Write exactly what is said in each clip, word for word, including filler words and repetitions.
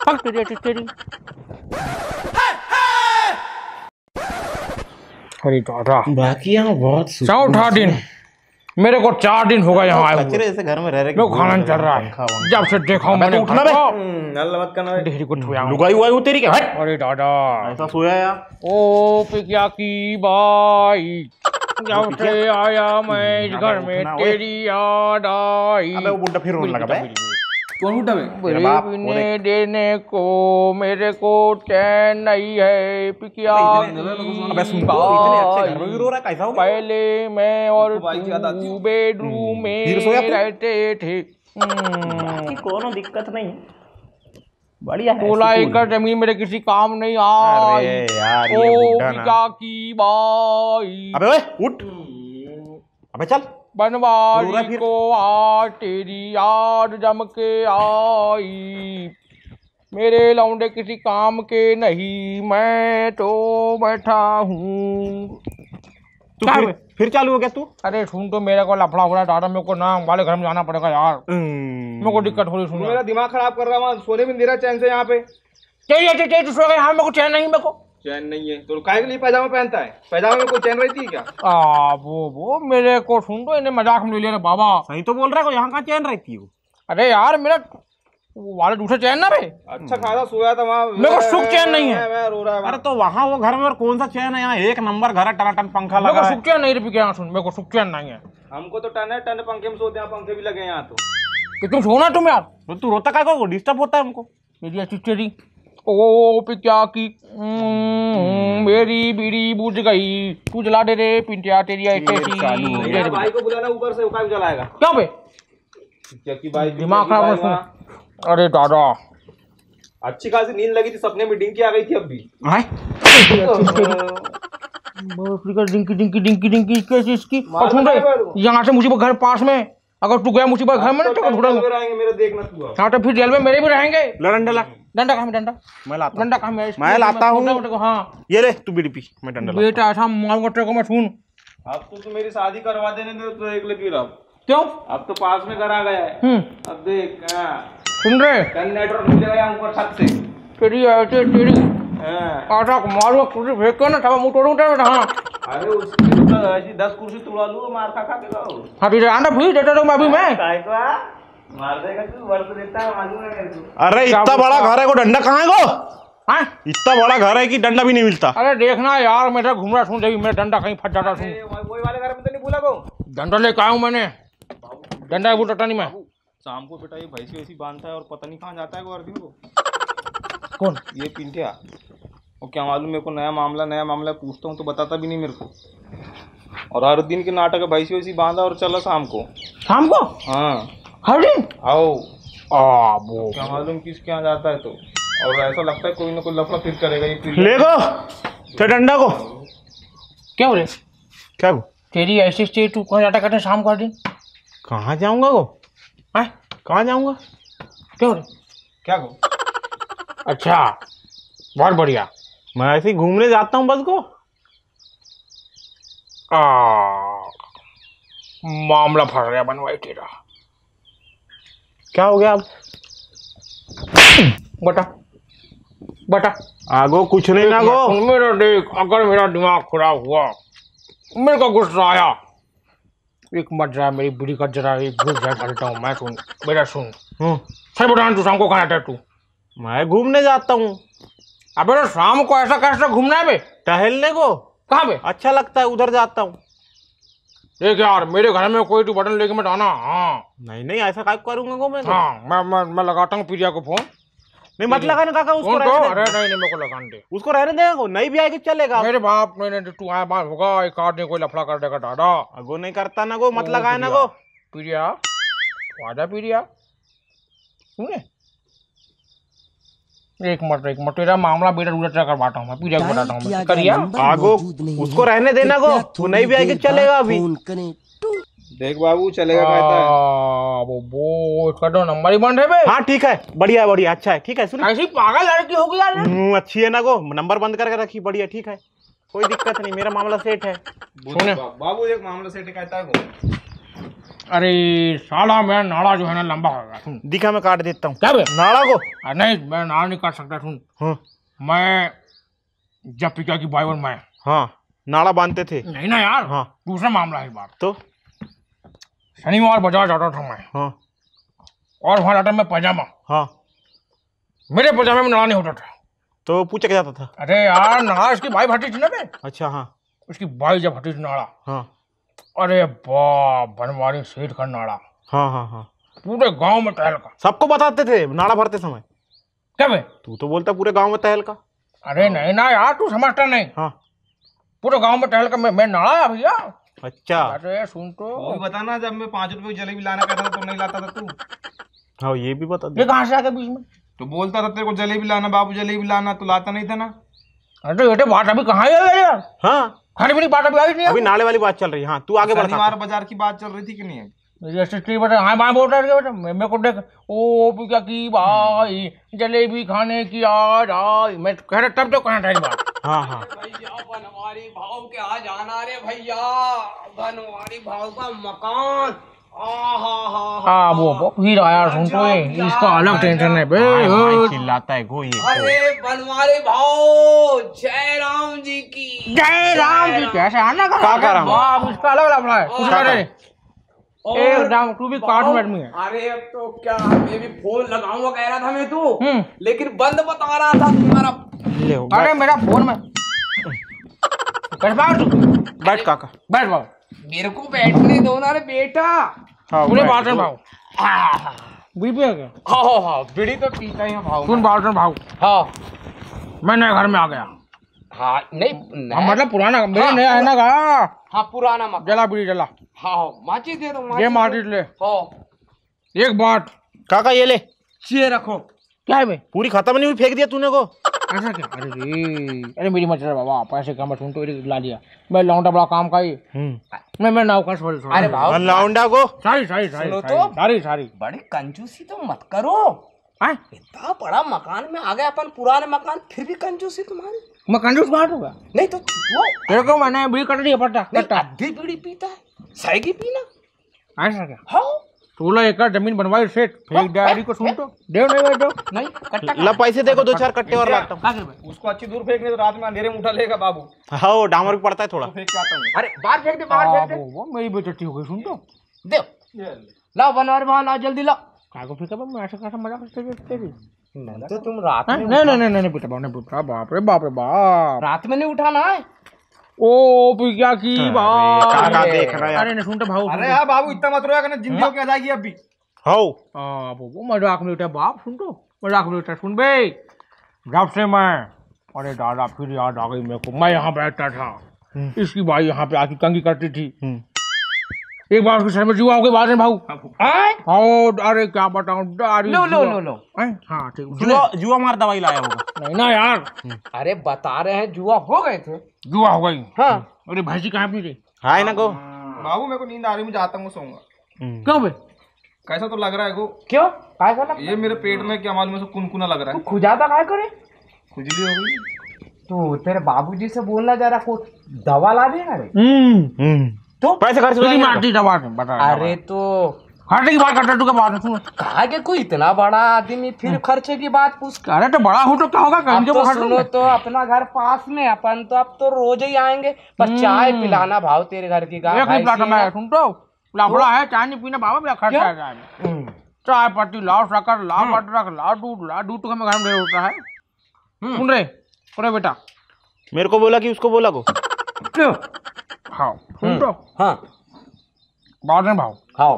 हक तेरी तेरी। अरे दादा बाकी यहाँ बहुत चौथा दिन, मेरे को चार दिन हो गए यहाँ आए हुए। ऐसे घर में रह रहे मेरे खाना चल रहा है, जब से देखा हूँ मैंने। उठना बे, मत करना, डेहरी को छुया हूँ। लुगाई हुआ तेरी क्या? अरे दादा ऐसा सोया यार। ओ पिकिया की बाई, जब से आया मैं इस घर में तेरी याद आई। अबे वो बुड्ढा फिर रोने लगा बे। कौन बुड्ढा बे? पीने देने को मेरे को चैन नहीं है पिकिया अबे सुन तो, इतने अच्छे घर में भी रो रहा है, कैसा हो गया? पहले मैं और तू बेडरूम में रहते थे। कोनो दिक्कत नहीं, बढ़िया है। सोलह एकड़ जमीन मेरे किसी काम नहीं आई। अरे यार ओ ये बुड्ढा ना। पिकिया की बाई, अबे ओए उठ, अबे चल। बनवारी को आ तेरी याद जम के आई, मेरे लौंडे किसी काम के नहीं, मैं तो बैठा हूँ। तू फिर फिर चालू हो गया तू? अरे सुन तो, मेरे को लफड़ा हो रहा है दादा, मेरे को ना वाले घर में जाना पड़ेगा यार, मेरे को दिक्कत हो रही। सुन मेरा दिमाग खराब कर रहा है, सोने भी नहीं दे रहा चैन से यहाँ पे। तेरी तेरी तू सो गया यहाँ, मेरे को चैन नहीं, मेरे को चैन नहीं है तो काहे के लिए पैजामा पहनता है? पैजामा में कोई चैन रहती है क्या? आ वो वो मेरे को सुन तो, इन्हें मजाक में ले लिया रे बाबा। सही तो बोल रहा है, यहाँ का चैन रहती है वो। अरे यार मेरा वाले दूसरे चैन ना बे, अच्छा खासा सोया था वहाँ, मेरे को सुख चैन नहीं है। मैं रो रहा है। अरे तो वहाँ वो घर में और कौन सा चैन है? यहाँ एक नंबर घर है, टनाटन पंखा मेरे लगा को है। सुख चैन नहीं रे क्या? सुन, मेरे को सुख चैन नहीं है। हमको तो टन है, टन पंखे में सोते हैं, पंखे भी लगे हैं यहाँ तो। कि तुम सोना तुम यार, तो तू रोता काय को? डिस्टर्ब होता है हमको। मेरी अच्छी तेरी ओ पिक्या की मेरी बीड़ी बुझ गई, तू जला दे रे पिंटिया तेरी ऐसी। भाई को बुलाना ऊपर से, उकाई जलाएगा क्या बे? क्या की भाई दिमाग खराब है। अरे दादा अच्छी खासी नींद लगी थी, सपने में डिंकी आ गई थी। अब भी डिंकी डिंकी डिंकी डिंकी कैसी इसकी। और सुन रहे, यहाँ से मुसीबत घर पास में, अगर तू गया मुसीबत घर में ना तो मेरे देखना तू। हाँ तो फिर जेल में मेरे भी रहेंगे। डंडा ला, डंडा कहाँ? डंडा मैं लाता डंडा कहाँ? मैं मैं लाता हूँ। हाँ ये ले तू बीड़ी पी, मैं डंडा लाता। बेटा ऐसा मारूंगा तेरे को मैं। सुन अब तो तू मेरी शादी करवा देने दे तो एक लगी रहा। क्यों? अब तो पास में घर आ गया है। हम्म अब देख सुन रहे, कल नेटवर्क मिल जाएगा ऊपर छत से। तेरी ऐसे तेरी आटा मारूंगा, कुर्सी फेंक के ना, मुंह तोड़ूं तेरा। हाँ अरे उसकी तो ऐसी दस कुर्सी तोड़ा लूँ, मार खा खा के लाओ। हाँ तुझे आना फिर देता तो मैं अभी मैं मार देगा तू, वर्ष देता है मालूम है मेरे को। अरे इतना बड़ा घर है को डंडा कहाँ है को? हाँ इतना बड़ा घर है कि डंडा भी नहीं मिलता। अरे देखना यार, मेरा घूम रहा सुन, मेरा डंडा कहीं फट जाता। सुन वही वाले घर में तो नहीं भूला को? डंडा लेके आया हूँ मैंने, डंडा बोलता नहीं मैं। शाम को बेटा ये भैंसी वैसी बांधता है और पता नहीं कहाँ जाता है को अर्जुन को। कौन? ये पिंटिया। और क्या मालूम, मेरे को नया मामला नया मामला पूछता हूँ तो बताता भी नहीं मेरे को। और हर दिन के नाटक है, भैंसी वैसी बांधा और चला शाम को। शाम को? हाँ हर दिन आओ। आ वो क्या मालूम किसके यहाँ जाता है तो। और ऐसा लगता है कोई ना कोई लफड़ा फिर करेगा ये। ले गो ते डंडा को। क्या बोले? क्या को? तेरी ऐसी स्टेट तू कहाँ जाता करते शाम को? हर दिन कहाँ जाऊंगा को? है कहाँ जाऊंगा? क्या बोले? क्या को? अच्छा बहुत बढ़िया, मैं ऐसे ही घूमने जाता हूँ बस को। आ मामला फंस गया बनवाई तेरा। क्या हो गया अब? बता बता। आगो कुछ नहीं ना गो। मेरा देख, अगर मेरा दिमाग खराब हुआ, मेरे को गुस्सा आया, एक मत जरा मेरी बुरी का जरा एक घुस जा डालता हूँ मैं। सुन मेरा सुन, सही बता तू शाम को कहाँ जाता तू? मैं घूमने जाता हूँ। अबे तो शाम को ऐसा कैसे घूमना है बे? टहलने को। कहाँ बे? अच्छा लगता है, उधर जाता हूँ। देख यार, मेरे घर में कोई तू बटन लेके मत आना। हाँ नहीं नहीं ऐसा काय करूंगा को मैं। हाँ मैं मैं मैं लगाता हूँ प्रिया को फोन। नहीं मत लगाने काका, उसको फोन तो रहने अरे दे। नहीं नहीं मेरे को लगाने दे। उसको रहने देगा को, नहीं भी आएगी चलेगा। मेरे बाप नहीं नहीं तू आया बात होगा, एक आदमी कोई लफड़ा कर देगा दादा। अगो नहीं करता ना को, मत लगाए ना को। प्रिया आजा प्रिया, सुने एक मिनट एक मिनट, तेरा मामला बेटा रूट करवाता हूँ मैं, प्रिया को बताता हूँ करिया। आगो उसको रहने देना को, वो नहीं भी आएगी चलेगा अभी। देख बाबू चलेगा कहता है। वो वो इसका तो नंबर ही बंद है बे। हाँ ठीक है, बढ़िया बढ़िया, अच्छा है, ठीक है। सुन ऐसी पागल लड़की होगी यार। हम्म, अच्छी है ना को, नंबर बंद करके रखी, बढ़िया ठीक है, कोई दिक्कत नहीं, मेरा मामला सेट है। सुने बाबू एक मामला सेट कहता है। अरे साला मेरा नाड़ा जो है ना लंबा होगा। सुन दिखा, मैं काट देता हूँ। क्या बे? नाड़ा को? अरे नहीं, मैं नाड़ा नहीं काट सकता। सुन हाँ मैं जब पिता की भाई और मैं हाँ नाड़ा बांधते थे। नहीं ना यार, हाँ दूसरा मामला है बात। तो शनिवार बाजार जाता था मैं, हाँ और वहां जाता मैं पैजामा, हाँ मेरे पैजामे में नाड़ा नहीं होता था। तो पूछा क्या जाता था? अरे यार नाड़ा इसकी भाई भट्टी थी ना बे, अच्छा हाँ उसकी भाई जब भट्टी थी नाड़ा, हाँ अरे बाप बनवारी सेठ का नाड़ा, हाँ हाँ हाँ पूरे गांव में टहल का। सबको बताते थे नाड़ा भरते समय। क्या बे? तू तो बोलता पूरे गांव में टहल का। अरे नहीं ना यार, तू समझता नहीं। हाँ पूरे गांव में टहल का मैं, मैं नाड़ा है भैया। अच्छा अरे सुन तो, वो भी बताना, जब मैं पाँच रुपए की जलेबी लाना कहता था तो नहीं लाता था तू? हाँ ये भी बता ये दे। कहाँ से आ गया बीच में? तो बोलता था तेरे को जलेबी लाना बाबू, जलेबी लाना, तो लाता नहीं था ना। अरे बेटे बात अभी कहाँ आई यार, हाँ खाने पीने की बात अभी आई नहीं। अभी नाड़े वाली बात चल रही है। हाँ तू आगे बढ़। शनिवार बाजार की बात चल रही थी कि नहीं? मेरी असिस्टेंट बेटा हाँ बात बोल रहा है बेटा, मैं मेरे को देख ओ पिका की भाई जलेबी खाने की आज आई, मैं कह रहा तब तो कहाँ था बात। हाँ हाँ भैया बनवारी भाव के आ जाना रे भैया, बनवारी भाव का मकान। हाँ वो वो फिर आया सुन तो, ये इसका अलग टेंशन है बे। भाई चिल्लाता है गो ये। अरे बनवारी भाव जय राम जी की। जय राम जी कैसे आना का काका राम। बाप इसका अलग लफड़ा है उसका रे। एकदम तू भी काट में आदमी है। अरे अब तो क्या, मैं भी फोन लगाऊंगा कह रहा था मैं तू, हम्म। लेकिन बंद बता रहा था तुम्हारा। ले अरे मेरा फोन में बैठ बाबू, बैठ काका बैठ बाबू, मेरे को बैठने दो ना रे बेटा। हाँ पूरे बैठ। बात भाव बीपी है क्या? हाँ हाँ बीड़ी तो पीता ही हूँ भाव। सुन बात भाव, हाँ मैं नए घर में आ गया। हाँ नहीं, हाँ, नहीं। मतलब पुराना मेरा हाँ, नया है ना का। हाँ पुराना मकान। जला बीड़ी जला, हाँ माची दे दो, ये माची माटी दो। ले। हाँ एक बात काका ये ले। ये रखो। क्या है बे? पूरी खत्म नहीं हुई, फेंक दिया तूने को। ऐसा क्या? अरे रे अरे मेरी मत बाबा, पैसे कम सुन तो ला दिया मैं, लौंडा बड़ा काम का ही मैं मैं नाव का सॉरी सॉरी। अरे भाव लौंडा को सारी सारी सारी सुनो तो। सारी सारी बड़ी कंजूसी तो मत करो। हाँ? इतना बड़ा मकान में आ गए अपन, पुराने मकान, फिर भी कंजूसी तुम्हारी। मैं कंजूस बात होगा नहीं तो वो तेरे को मैंने बीड़ी कट दी है पट्टा नहीं, कट्टा। आधी बीड़ी पीता है, सही पीना। ऐसा क्या? हाँ सोलह एकड़ जमीन बनवाई सेठ, फेंक डायरी को सुन तो देव नहीं भाई दो नहीं कट्टा ला पैसे देखो, दो चार कट्टे और लाता हूँ। क्या कर भाई? उसको अच्छी दूर फेंकने तो रात में अंधेरे में उठा लेगा बाबू। हाँ वो डामर भी पड़ता है थोड़ा। तो फेंक के आता हूँ। अरे बाहर फेंक दे, बाहर हाँ, फेंक दे। वो वो मेरी बेइज्जती हो गई सुन तो। दे लाओ बनवारी भाव, लाओ जल्दी लाओ। क्या को फेंका मैं ऐसा कैसा मजाक करते थे तेरी? नहीं तो तुम रात हाँ? में नहीं नहीं नहीं नहीं बेटा बाप ने बेटा बाप रे बाप रे बाप। रात में नहीं उठाना है। ओ पिया की बात। काका देखना यार। अरे नहीं सुन तो भाव। अरे यार बाबू इतना मत रोया करना, जिंदगी होके आ जाएगी अभी। हाँ हाँ वो वो मजाक में उठा बाप सुन तो, मजाक में उठा सुन बे। जब से मैं, अरे दादा फिर याद आ गई मेरे को, मैं यहाँ बैठता था, इसकी भाई यहाँ पे आके कंगी करती थी। एक बार उसके सर में जुआ हो गई बात है भाऊ। आओ अरे क्या बताऊँ, लो लो लो लो। हाँ ठीक। जुआ जुआ मार दवाई लाया होगा। नहीं ना यार, अरे बता रहे हैं जुआ हो गए थे। जुआ हो गई। हाँ अरे भैंसी कहाँ पी रही? हाय ना को। बाबू मेरे को नींद आ रही, मैं जाता हूँ, सोऊंगा। क्यों बे? कैसा तो लग रहा है गो, क्यों काय कर ये मेरे पेट में क्या मालूम है, कुनकुना लग रहा है। खुजाता काय करे? खुजली हो गई। तो तेरे बाबूजी से बोलना जरा, कुछ दवा ला देगा रे। हम्म तो पैसे खर्च हो तेरी जाएंगे। मारती दवा बता। अरे तो खर्चे की बात करता तू, क्या बात है सुन। कहा कि कोई इतना बड़ा आदमी फिर खर्चे की बात पूछ। अरे तो बड़ा हो तो क्या होगा, कहीं अब के तो वो खर्च सुनो होगा। तो अपना घर पास में, अपन तो अब तो रोज ही आएंगे, पर चाय पिलाना भाव तेरे घर की गाय एक ही प्लाट में सुन तो, लफड़ा है चाय नहीं पीना बाबा, मेरा खर्चा है चाय में। चाय पत्ती लाओ, शक्कर लाओ, अदरक लाओ, दूध लाओ, दूध तो हमें घर में ढेर होता है। सुन रहे अरे बेटा, मेरे को बोला कि उसको बोला को। क्यों? हाँ सुन तो, हाँ बात है भाव, हाँ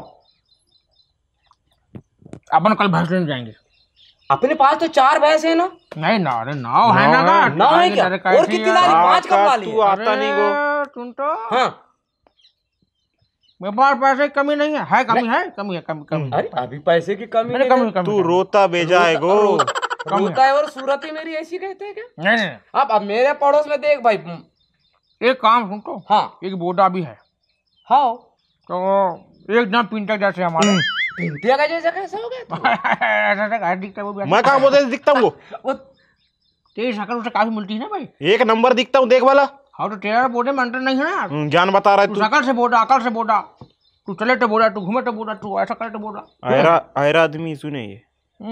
अपन कल भैंस लेने जाएंगे। अपने पास तो चार भैंस है ना। नहीं ना, अरे नाव है ना का, नाव है क्या? और कितनी लानी? पांच कब ला ली? तू आता नहीं को। सुन तो, हाँ मेरे पास पैसे की कमी नहीं है, है कमी है, कमी है, कमी कमी। अरे अभी पैसे की कमी मेरे नहीं कमी है। कमी। तू रोता बेजा है गो। रोता है और सूरत ही मेरी ऐसी कहते हैं क्या? नहीं नहीं, अब अब मेरे पड़ोस में देख भाई। एक काम सुन तो, हाँ एक बोटा भी है, हाँ तो एकदम पिंटर जैसे हमारे। पिंटिया का जैसा कैसे हो गया? ऐसा ऐसा घर दिखता है वो भी। मैं कहाँ बोलते दिखता हूँ वो। वो तेरी शक्ल उससे काफी मिलती है ना भाई। एक नंबर दिखता हूँ, देख वाला। हाँ तो तेरा बोटे में अंतर नहीं है ना यार। हम्म, जान बता रहा है तू तू। शकल से बोटा, अकल से बोटा, तू चले तो बोला, तू घूमे तो बोला, तू ऐसा करे तो बोला। आयरा आयरा आदमी सुने ये।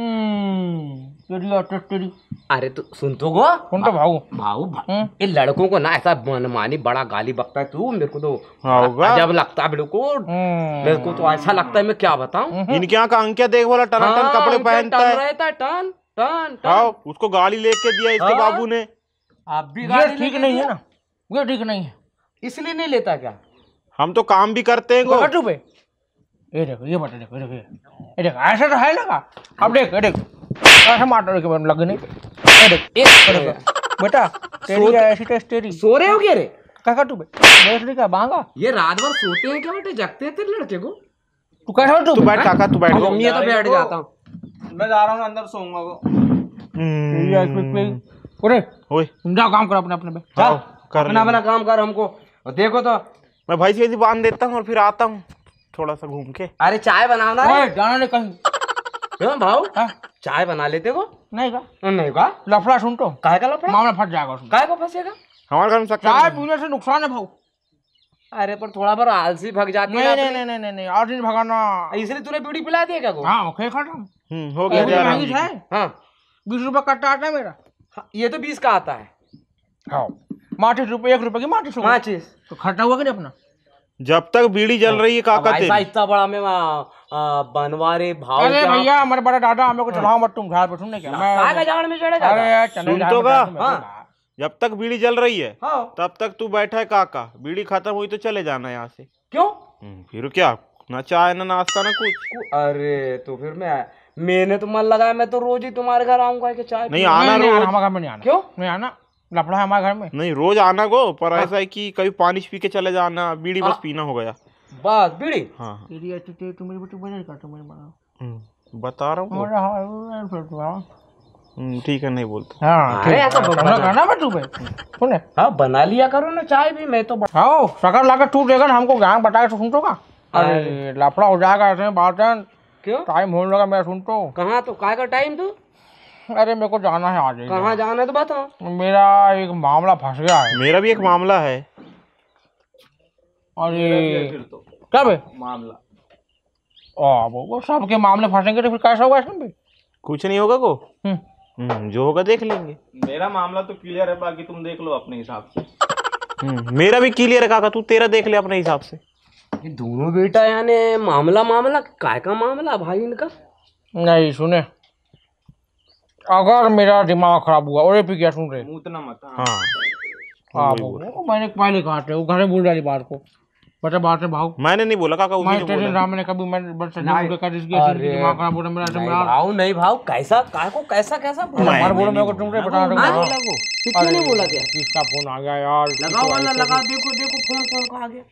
हम्म तेरी आदत तेरी। अरे तू सुन तो गो कौन तो भाऊ भाऊ भा- ये लड़कों को ना ऐसा मनमानी बड़ा गाली बकता है तू, मेरे को तो हाँ होगा। अजब लगता है बिल्कुल। मेरे को तो ऐसा लगता है, मैं क्या बताऊं। इनके यहाँ का अंकिया देख बोला टन टन कपड़े उनके पहनता टन है। रहता है टन टन टन। हाँ उसको गाड़ी लेके दिया इसके हाँ। बाबू ने। आप भी ये गाली ठीक लेके नहीं दिया? है ना, ये ठीक नहीं है। इसलिए नहीं लेता क्या? हम तो काम भी करते हैं गो। कटू पे ये देखो, ये बता देखो, ये देखो ये देखो, ऐसा तो है लगा। अब देख ये देख ऐसा मार के लगे नहीं। ये देख ये ये देखो बेटा, तेरी ऐसी टेस्ट तेरी सो रहे हो क्या रे? क्या कटू पे बैठ का बांगा। ये रात भर सोते हैं क्या बेटे? जगते हैं तेरे लड़के को? तू कैसा तू तू बैठ काका, तू बैठ गो। मैं तो बैठ जाता हूँ। मैं जा रहा हूँ अंदर सोऊंगा को। तेरी ऐसी पे ओरे ओए तुम जाओ काम करो अपने अपने पे। हाँ, कर अपना लेंगे। अपना काम कर हमको। और देखो तो मैं भाई से वैसे बांध देता हूँ और फिर आता हूँ थोड़ा सा घूम के। अरे चाय बनाना रे। ओए जाना नहीं कहीं। क्यों भाऊ? हाँ? चाय बना लेते को? नहीं का नहीं का? लफड़ा सुन तो काहे का लफड़ा? मामला फंस जाएगा उसमें। काहे को फंसेगा? हमारे घर में शक्कर चाय नहीं। पीने से नुकसान है भाऊ। अरे पर थोड़ा बार आलसी भग जाती है नहीं ना नहीं अपनी। नहीं नहीं नहीं और दिन भगाना। इसलिए तूने बीड़ी पिला दिया क्या को? हाँ ओके खत्म। हम्म हो गया ये जा रहा महंगी हूँ। है, हाँ बीस रुपए कट्टा आता है मेरा। हाँ, ये तो बीस का आता है। हाँ माचिस रुपए, एक रुपए की माचिस होगी। माचिस तो खर्चा हुआ कि नहीं अपना। जब तक बीड़ी जल रही है काका अब ऐसा तेरी। इतना बड़ा में आ, आ, बनवारे भाव अरे क्या- भैया हमारे बड़ा दादा हमें को चढ़ाओ मत तुम झाड़ पे, सुनने क्या काहे का मैं। झाड़ में चढ़ेगा? अरे यार चने सुन झाड़ तो में गा। चढ़ के मैं हाँ। बोला। जब तक बीड़ी जल रही है हाँ तब तक तू बैठा है काका। बीड़ी खत्म हुई तो चले जाना यहाँ से। क्यों? हम्म, फिर क्या, ना चाय ना नाश्ता ना कुछ। अरे तो फिर मैं मैंने तो मन लगाया, मैं तो रोज ही तुम्हारे घर आऊंगा कि चाय नहीं पीने। आना नहीं, नहीं, रोज। हमारे घर में नहीं आना। क्यों? नहीं आना, लफड़ा है हमारे घर में। नहीं रोज आना गो, पर ऐसा है कि कभी पानी पी के चले जाना, बीड़ी बस पीना हो गया। बस बीड़ी। हाँ हाँ तेरी अच्छी तेरी तुम मेरी बेटी बजा कर तुम मेरी मां। हम्म, बता रहा हूँ। अरे हाँ फिर तो हाँ हम्म, ठीक है नहीं बोलते। हाँ अरे ऐसा ठीक बना- है करना मैं तू पे सुने। हाँ बना लिया करो ना चाय भी, मैं तो ब- हाँ शक्कर लाकर तू देगा ना हमको, ज्ञान बताया तो सुन तो का। अरे लफड़ा हो जाएगा ऐसे बात है। क्यों? टाइम होने लगा मैं सुन तो। कहाँ तो काय का टाइम तो? अरे मेरे को जाना है आज ही। कहाँ जाना है तो बताओ। मेरा एक मामला फंस गया है। मेरा भी एक मामला है। अरे फिर तो क्या बे मामला आ, वो, वो सबके मामले फंसेंगे तो फिर कैसा होगा इसमें भी। कुछ नहीं होगा को। हम्म, हम्म, जो होगा देख लेंगे। मेरा मामला तो क्लियर है, बाकी तुम देख लो अपने हिसाब से। हम्म, मेरा भी क्लियर है काका, तू तेरा देख ले अपने हिसाब से। ये दोनों बेटा यानी मामला मामला काय का मामला भाई इनका? नहीं सुने, अगर मेरा दिमाग खराब हुआ और भी क्या सुन रहे। मूतना मत। हाँ। हाँ हाँ वही वो, बोल। वो मैंने पहले कहा था, वो घर में बोल डाली बात को। बता बात है भाव, मैंने नहीं बोला काका, उसी मैं ने तेरे बोला। राम ने कभी मैं बस सज्जन मुझे कर इसकी अरे, दिमाग खराब हो रहा मेरा ऐसे नहीं मेरा। भाव नहीं भाव, कैसा काय को कैसा कैसा बोला? मैं- हमारे बोलो मैंने मेरे को तुमसे बता हाँ, दूंगा। बोला वो। कितने ने बोला क्या? किसका फोन आ गया यार। लगाओ वाला लगा, देखो देखो फोन कौन का आ गया।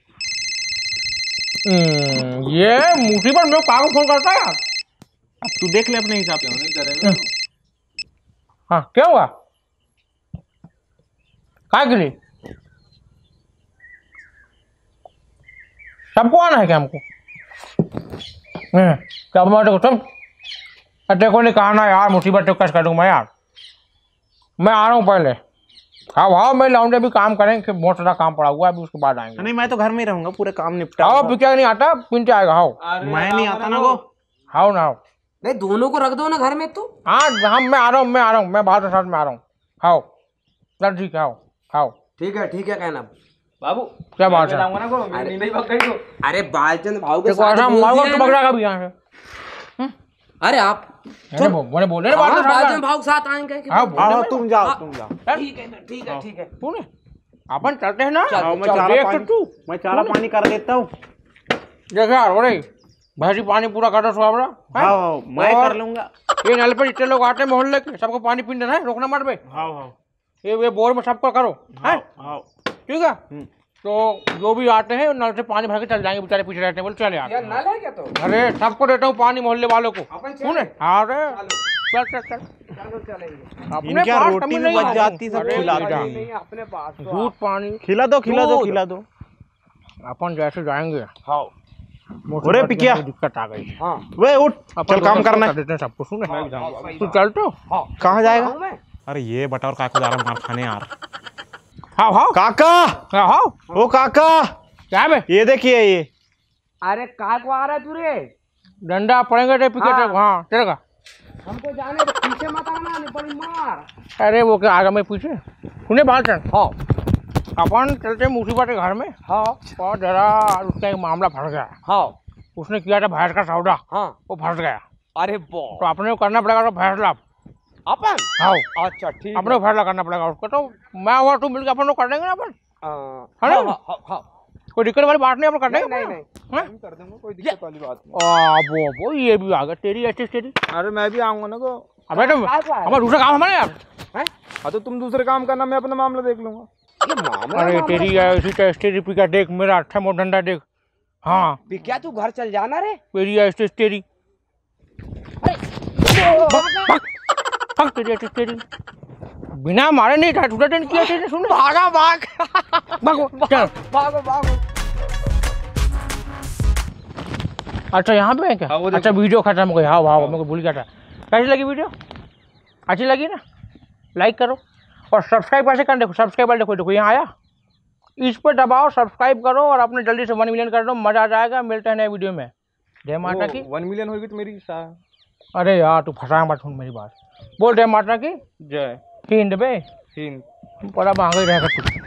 हम्म, ये मुसीबत मेरे को कहाँ को फोन करता है यार। अब तू देख ले अपने हिसाब से। नहीं करेगा। हाँ क्या हुआ, क्या के लिए सबको आना है क्या हमको? हम्म, क्या मैं देखो तुम देखो नहीं कहा ना यार, मुसीबत तो कैसे करूँ मैं यार। मैं आ रहा हूँ पहले। हाँ हाँ मैं लाउंडे भी काम करेंगे, बहुत सारा काम पड़ा हुआ है, अभी उसके बाद आएंगे। नहीं मैं तो घर में ही रहूंगा, पूरे काम निपटा। आओ पिक्चर नहीं आता, पिंटे आएगा। हाओ मैं नहीं आता ना गो। हाओ ना आओ। नहीं दोनों को रख दो ना घर में तो। हाँ हाँ मैं आ रहा हूँ, मैं आ रहा हूँ, मैं बाहर के साथ में आ रहा हूँ। हाओ चल ठीक है, आओ आओ। ठीक है ठीक है कहना। बाबू क्या बात है? जाऊंगा ना को, मेरी नींद ही पक गई तो। अरे बालचंद भाव के देखो साथ ऐसा बोल मारो दिया तो ना। पकड़ा का भी यहाँ से। अरे आप अरे बो- बोले बोले ना हाँ, बात बालचंद भाव के साथ आएंगे कि- हाँ हाँ बोले हाँ, तुम जाओ तुम जाओ। ठीक है ठीक है ठीक है। तूने अपन चलते हैं ना। हाँ, मैं चल, चारा देख तो पानी तू मैं चारा पानी कर देता हूँ। देख यार हो रही भैंसी पानी पूरा कर दो सुहावरा। हाँ हाँ मैं और- कर लूंगा। ये नल पे जितने लोग आते हैं मोहल्ले के सबको पानी पीने देना है, रोकना मत बे। हाँ हाँ ये ये बोर में सबको करो है हाँ। ठीक है। हम्म। तो जो भी आते हैं नल से पानी भर के चल जाएंगे, बेचारे पीछे रहते हैं, बोले चले यार। यार नल है क्या तो? अरे सबको देता हूँ पानी मोहल्ले वालों को। अपन चले। सुने हाँ अरे चल चल चल चलो चलेंगे। अपने इनके यहाँ पास रोटी कमी में नहीं बच है। जाती, सब अरे खिलाते बेटा, हैं। नहीं अपने पास तो दूध पानी खिला दो खिला दो दूध। खिला दो। अपन जैसे जाएंगे। हाँ अरे पिकिया। दिक्कत आ गई। हाँ वे उठ, अपन चल काम दोनों करना कर है। देते हैं सबको। सुने तू चल तो। कहाँ जाएगा? हूँ मैं। अरे ये बटा और काका जा रहा मार खाने यार। हाँ हाँ काका हाँ हाँ ओ काका क्या बे? ये देखिए ये अरे काय को आ रहा है तू रे? डंडा पड़ेंगे टे पिकेट हाँ। हाँ चलेगा। हमको जाने दे, पीछे मत आना, नहीं बड़ी मार। अरे वो क्या आगे मैं पीछे सुने बात है। हाँ अपन चलते मुसीबत के घर में हाँ और जरा उसका एक मामला फंस गया। हाँ उसने किया था भैंस का सौदा, हाँ। वो फंस गया। अरे बो तो अपने को करना पड़ेगा तो फैसला। अपन हाँ अच्छा ठीक अपने को फैसला करना पड़ेगा उसको। तो मैं और तू मिलकर अपन लोग कर देंगे ना अपन। हाँ है ना? हाँ हाँ हाँ। कोई दिक्कत वाली बात नहीं अपन कर नहीं देंगे। नहीं नहीं हैं? कर दूंगा, कोई दिक्कत वाली बात नहीं। आ, वो वो ये भी आ गया तेरी ऐसी तेरी। अरे मैं भी आऊंगा ना को। अबे तो काय को आया? हमारा दूसरा काम हमारे यार। हैं? हाँ तो तुम दूसरे काम करना, मैं अपना मामला देख लूंगा। ये मामला अरे मामला तेरी ऐसी टेस्टी रिपी का देख, मेरा अच्छा मोटा डंडा देख। हाँ भी क्या तू घर चल जाना रे? तेरी ऐसी तेरी भाग तेरी ऐसी तेरी बिना मारे नहीं था टूटा टेन किया तेरे सुन। भागा भाग भागो चल। भागो भागो। अच्छा यहाँ पे है क्या? हाँ, वो देखो। अच्छा वीडियो खत्म हो गई। हाँ भाव मेरे को भूल गया था। कैसी लगी वीडियो? अच्छी लगी ना? लाइक करो और सब्सक्राइब कैसे कर देखो, सब्सक्राइब देखो देखो यहाँ आया, इस पर दबाओ, सब्सक्राइब करो और अपने जल्दी से वन मिलियन कर दो। मजा आ जाएगा। मिलते हैं नए वीडियो में। जय माता की। वन मिलियन होगी तो मेरी सा- अरे यार तू फंसा मत, सुन मेरी बात। बोल जय माता की। जय हिंद बे हिंद। बड़ा महंगा ही रहेगा तू।